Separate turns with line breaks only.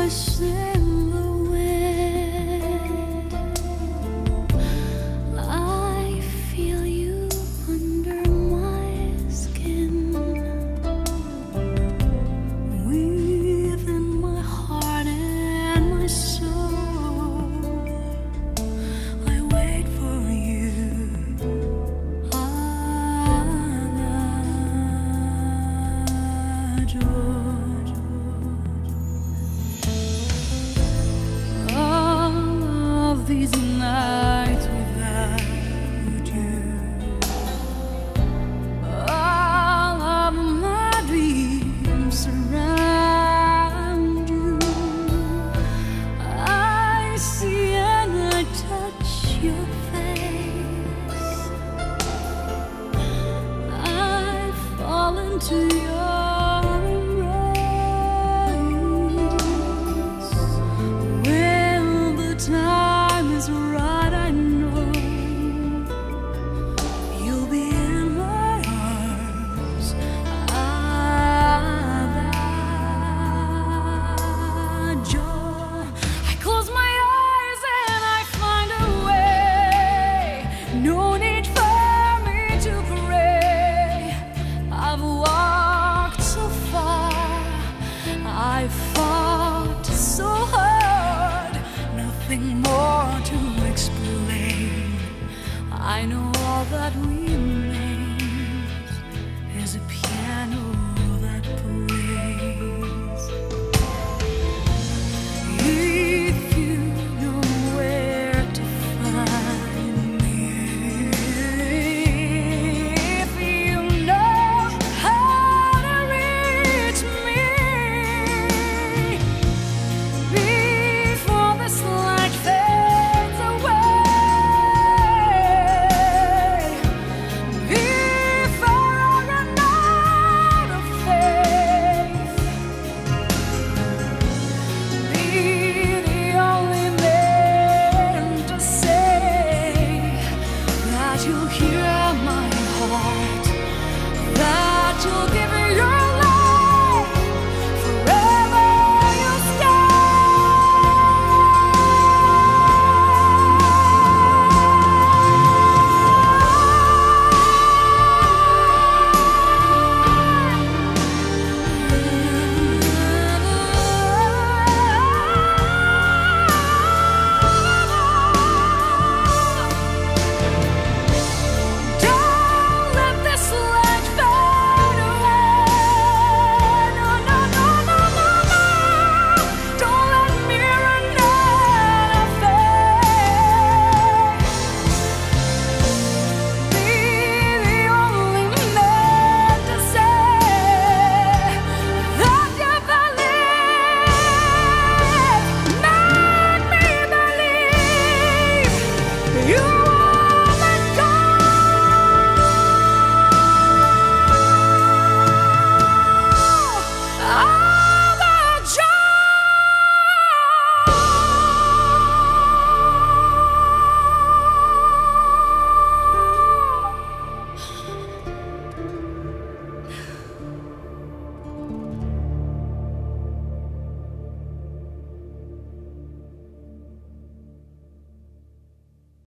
voice in the wind. I feel you under my skin, within my heart and my soul. I wait for you. These nights without you, all of my dreams surround you. I see and I touch your face. I fall into your embrace. When the time is right, I know you'll be in my arms. That joy. I close my eyes and I find a way. No need for me to pray. I've walked so far, I've fought so hard. Nothing more to explain. I know all that we